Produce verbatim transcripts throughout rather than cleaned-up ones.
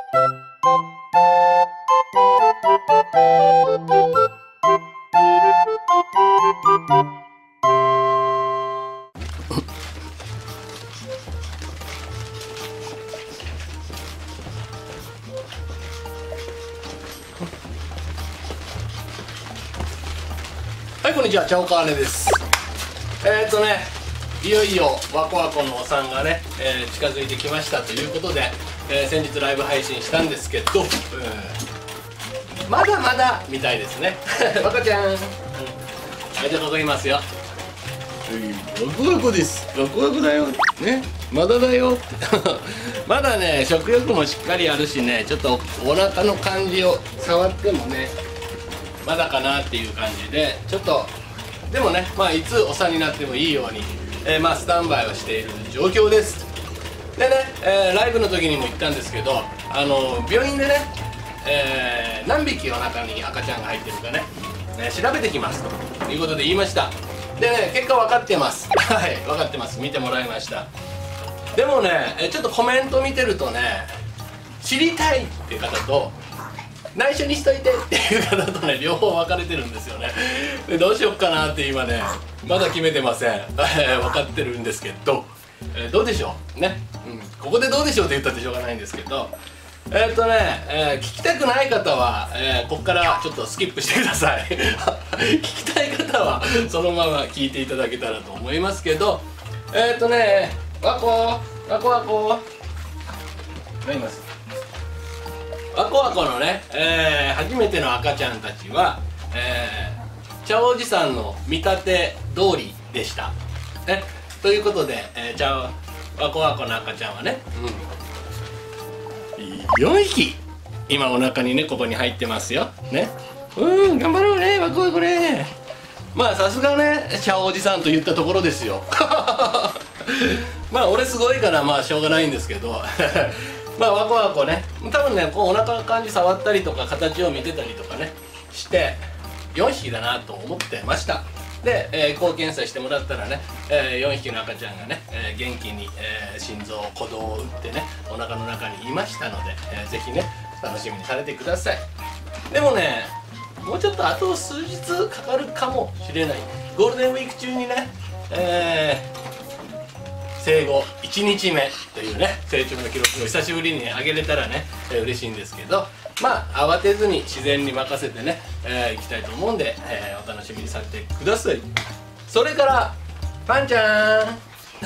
はい、こんにちは、チャオカーネです。えーっとね、いよいよワコワコのお産がね、えー、近づいてきましたということで、えー、先日ライブ配信したんですけど、えー、まだまだみたいですね。ワコちゃん、うん、はい、じゃあここいますよ。はい、ワコワコです。ワコワコだよね、まだだよ。まだね、食欲もしっかりあるしね、ちょっとお腹の感じを触ってもね、まだかなっていう感じで、ちょっとでもね、まあいつお産になってもいいように、えー、まあスタンバイをしている状況です。でね、えー、ライブの時にも言ったんですけど、あの病院でね、えー、何匹お腹に赤ちゃんが入ってるかね、ね、調べてきますということで言いました。でね、結果分かってます。はい、分かってます。見てもらいました。でもね、ちょっとコメント見てるとね、知りたいっていう方と内緒にしといてっていう方とね、両方分かれてるんですよね。でどうしよっかなって今ね、まだ決めてません。分かってるんですけど、えー、どうでしょうね、うん、ここでどうでしょうって言ったってしょうがないんですけど、えーっとね、えー、聞きたくない方は、えー、ここからちょっとスキップしてください。聞きたい方はそのまま聞いていただけたらと思いますけど、えーっとね、ワコワコワコ何いますワコワコのね、えー、初めての赤ちゃんたちは、えー、茶おじさんの見立て通りでした。ね、ということで、えー、茶ワコワコの赤ちゃんはね、うん、よんひき今お腹にね、ここに入ってますよ。ね、うん、頑張ろうね、ワコワコね。まあさすがね、茶おじさんと言ったところですよ。まあ俺すごいからまあしょうがないんですけど。まあワコワコね、多分ね、こうお腹の感じ触ったりとか形を見てたりとかねしてよんひきだなと思ってました。で、えー、抗検査してもらったらね、えー、よんひきの赤ちゃんがね、えー、元気に、えー、心臓鼓動を打ってね、お腹の中にいましたので、えー、ぜひね楽しみにされてください。でもね、もうちょっとあと数日かかるかもしれない。ゴールデンウィーク中にね、えー生後いちにちめというね、成長の記録を久しぶりに上げれたらね、えー、嬉しいんですけど、まあ慌てずに自然に任せてね、えー、いきたいと思うんで、えー、お楽しみにされてください。それからパンちゃん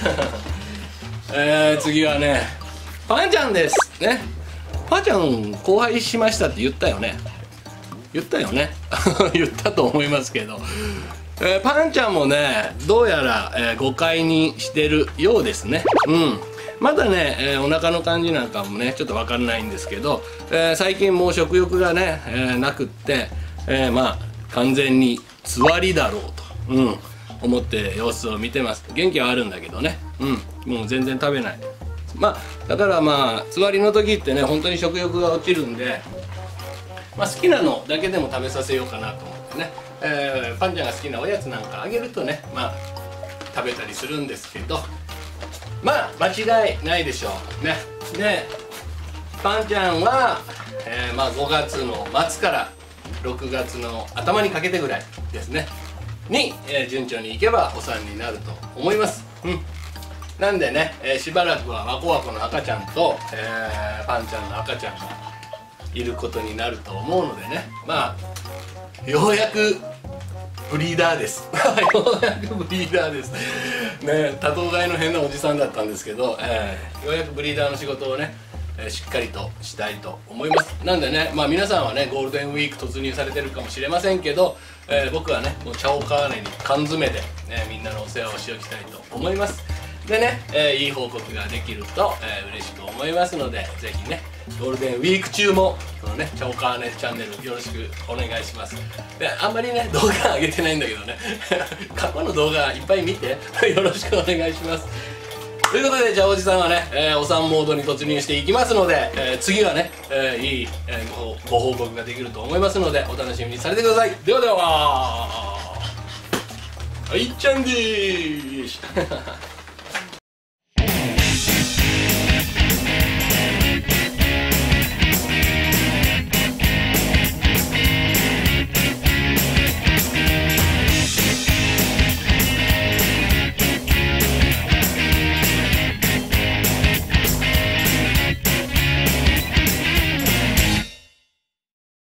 えー、次はね、パンちゃんですね。パンちゃん交配しましたって言ったよね。言ったよね。言ったと思いますけど、えー、パンちゃんもね、どうやら、えー、誤解にしてるようですね。うん、まだね、えー、お腹の感じなんかもねちょっと分かんないんですけど、えー、最近もう食欲がね、えー、なくって、えー、まあ完全につわりだろうと、うん、思って様子を見てます。元気はあるんだけどね、うん、もう全然食べない。まあだからまあつわりの時ってね、本当に食欲が落ちるんで、まあ、好きなのだけでも食べさせようかなと思ってね、えー、パンちゃんが好きなおやつなんかあげるとね、まあ食べたりするんですけど、まあ間違いないでしょうね。でパンちゃんは、えー、まあごがつの末からろくがつの頭にかけてぐらいですねに、えー、順調にいけばお産になると思います。うん、なんでね、えー、しばらくはワコワコの赤ちゃんと、えー、パンちゃんの赤ちゃんがいることになると思うのでね、まあようやくブリーダーです。ようやくブリーダーですね。多頭飼いの変なおじさんだったんですけど、えー、ようやくブリーダーの仕事をね、えー、しっかりとしたいと思います。なんでね、まあ皆さんはねゴールデンウィーク突入されてるかもしれませんけど、えー、僕はねもうチャオカーネに缶詰で、ね、みんなのお世話をしておきたいと思います。でね、えー、いい報告ができると、えー、嬉しく思いますので、ぜひねゴールデンウィーク中もこのねチャオカーネチャンネルよろしくお願いします。であんまりね動画上げてないんだけどね過去の動画いっぱい見てよろしくお願いします。ということで、じゃあおじさんはね、えー、お産モードに突入していきますので、えー、次はね、えー、いい、えー、ご, ご報告ができると思いますので、お楽しみにされてください。ではでは、はいちゃんでーす。